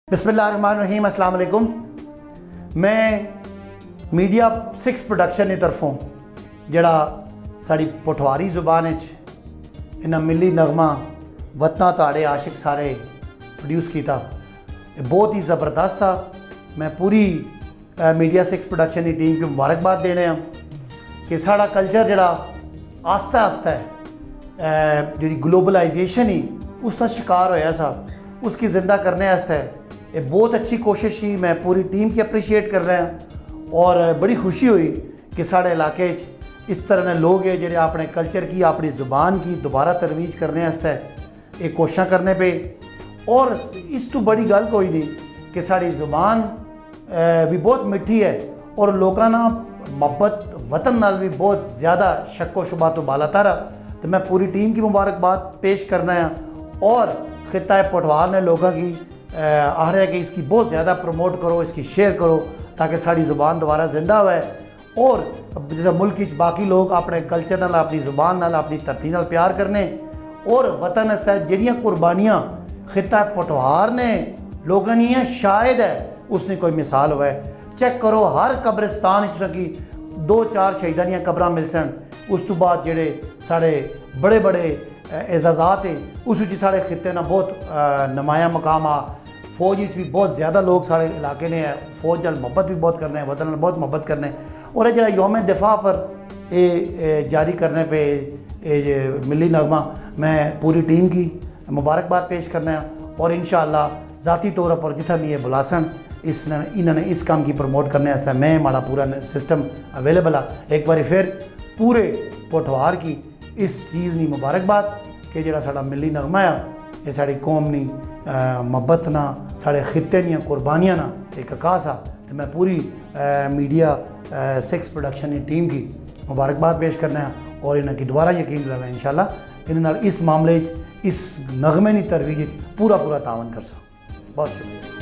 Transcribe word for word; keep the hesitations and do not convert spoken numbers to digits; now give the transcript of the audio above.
बिस्मिल्लाहिर्रहमानिर्रहीम, अस्सलाम वालेकुम। मैं मीडिया सिक्स प्रोडक्शन की तरफों जड़ा साड़ी पोठवारी ज़ुबान इन्ना मिली नगमा वतना ताड़े आशिक सारे प्रोड्यूस किया, बहुत ही ज़बरदस्त था। मैं पूरी आ, मीडिया सिक्स प्रोडक्शन की टीम को मुबारकबाद देने कि साड़ा कल्चर जड़ा आस्ता आस्ता है जी ग्लोबलाइजेशन ही उसका शिकार होया सा, उसकी ज़िंदा करने आस्ते ये बहुत अच्छी कोशिश ही। मैं पूरी टीम की अप्रीशिएट कर रहे हैं और बड़ी खुशी हुई कि साढ़े इलाके इस तरह के लोग हैं जो अपने कल्चर की अपनी ज़ुबान की दोबारा तरवीज करने आस्ते एक कोशिश करने पे। और इस तो बड़ी गल कोई नहीं कि साड़ी ज़ुबान भी बहुत मिठी है और लोगों ना मोहब्बत वतन नाल भी बहुत ज़्यादा शक व शुबा तो बाला तारा। तो मैं पूरी टीम की मुबारकबाद पेश करना है और खिता पोठवार ने लोगों की आ रहा है कि इसकी बहुत ज़्यादा प्रमोट करो, इसकी शेयर करो ताकि साड़ी ज़ुबान दोबारा जिंदा हुए और जैसे मुल्क बाकी लोग अपने कल्चर नाल अपनी ज़ुबान नाल अपनी धरती नाल प्यार करने और वतन आस्ते जड़ियाँ कुर्बानियाँ खिता पोठवार ने लोगों ने है शायद है उसने कोई मिसाल हुआ है। चेक करो हर कब्रिस्तान की दो चार शहीदा दी कब्रां मिल सन, उस तो बाद जेड़े साढ़े बड़े बड़े एजाज़ात है उस साढ़े खिते ना बहुत नुमाया मकाम आ। फौज भी बहुत ज़्यादा लोग साढ़े इलाके ने है, फौज नाल मोहब्बत भी बहुत करने वतन नाल बहुत मोहब्बत करने और जरा यौम दिफा पर ए जारी करने पे ए मिली नगमा मैं पूरी टीम की मुबारकबाद पेश करना है और इंशाअल्लाह ज़ाती तौर पर जितना भी ये बुलासन इस इन्होंने इस काम की प्रमोट करने वास्ते मैं माड़ा पूरा सिस्टम अवेलेबल आ। एक बार फिर पूरे पोठवार की इस चीज़ की मुबारकबाद कि जड़ा साड़ा मिली नगमा है ये साड़ी कौम नी मोहब्बत ना साढ़े खिते दी कुर्बानियाँ ना एक अकास आ। तो मैं पूरी आ, मीडिया आ, सिक्स प्रोडक्शन की टीम की मुबारकबाद पेश करना है और इन्हें की दोबारा यकीन दिलाना इंशाअल्लाह इन इस मामले इस नगमे की तरवीज पूरा पूरा तावन कर सा। बहुत शुक्रिया।